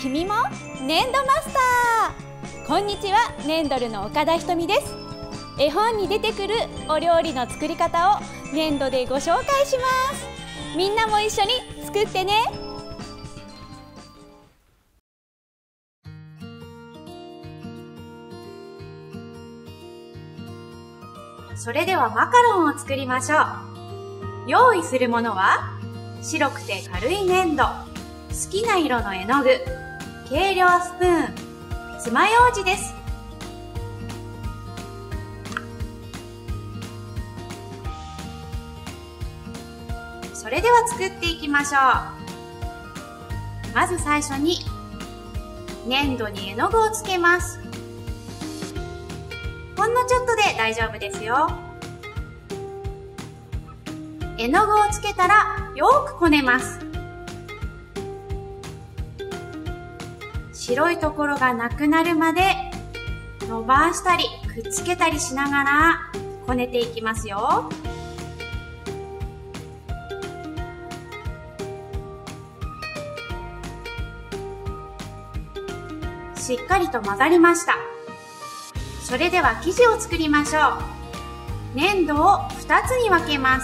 君も粘土マスター。こんにちは、ネンドルの岡田ひとみです。絵本に出てくるお料理の作り方を粘土でご紹介します。みんなも一緒に作ってね。それではマカロンを作りましょう。用意するものは白くて軽い粘土、好きな色の絵の具、計量スプーン、爪楊枝です。それでは作っていきましょう。まず最初に粘土に絵の具をつけます。ほんのちょっとで大丈夫ですよ。絵の具をつけたらよくこねます。白いところがなくなるまで伸ばしたりくっつけたりしながらこねていきますよ。しっかりと混ざりました。それでは生地を作りましょう。粘土を2つに分けます。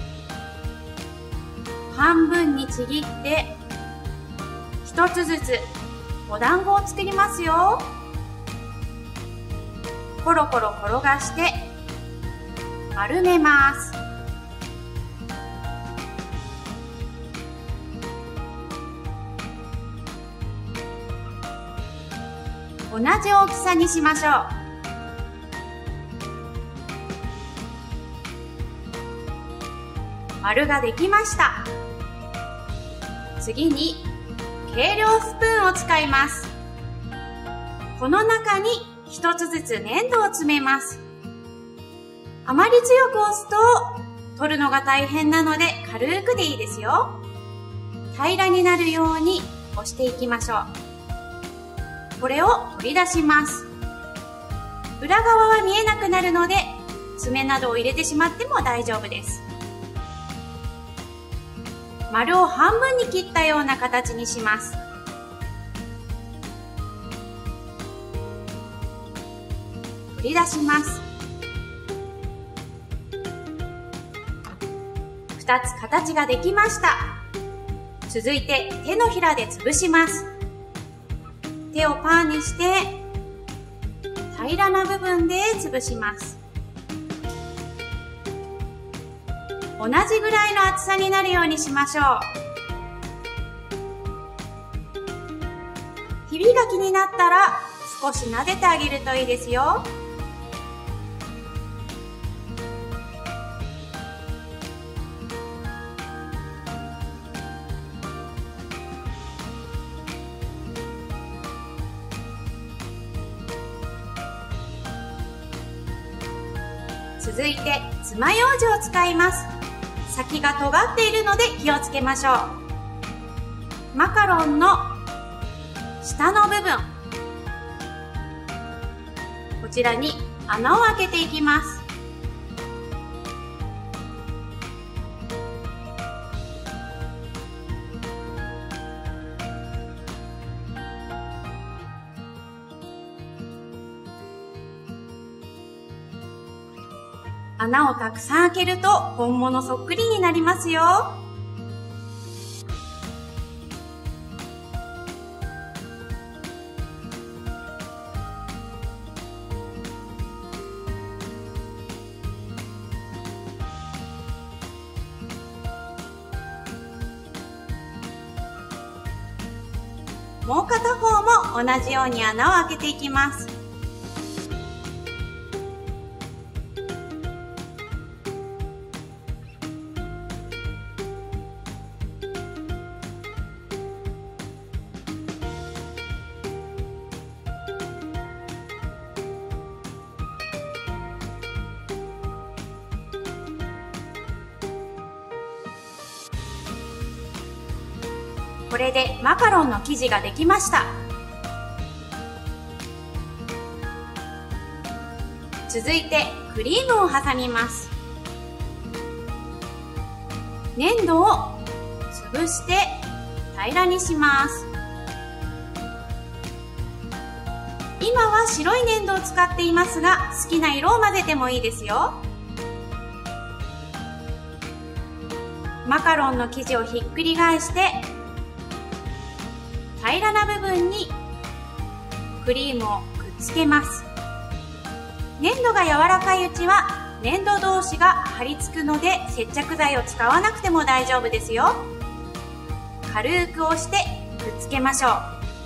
半分にちぎって1つずつお団子を作りますよ。コロコロ転がして丸めます。同じ大きさにしましょう。丸ができました。次に計量スプーンを使います。この中に一つずつ粘土を詰めます。あまり強く押すと取るのが大変なので軽くでいいですよ。平らになるように押していきましょう。これを取り出します。裏側は見えなくなるので爪などを入れてしまっても大丈夫です。丸を半分に切ったような形にします。取り出します。2つ形ができました。続いて手のひらで潰します。手をパーにして平らな部分で潰します。同じぐらいの厚さになるようにしましょう。ひびが気になったら少し撫でてあげるといいですよ。続いて爪楊枝を使います。先が尖っているので気をつけましょう。マカロンの下の部分、こちらに穴を開けていきます。穴をたくさん開けると本物そっくりになりますよ。もう片方も同じように穴を開けていきます。これでマカロンの生地ができました。続いてクリームを挟みます。粘土を潰して平らにします。 今は白い粘土を使っていますが、好きな色を混ぜてもいいですよ。マカロンの生地をひっくり返して、平らな部分にクリームをくっつけます。粘土が柔らかいうちは粘土同士が張り付くので、接着剤を使わなくても大丈夫ですよ。軽く押してくっつけましょう。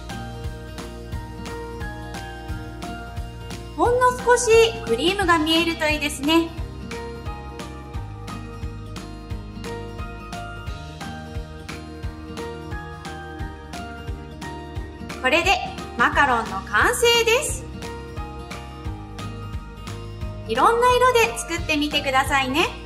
ほんの少しクリームが見えるといいですね。これでマカロンの完成です。いろんな色で作ってみてくださいね。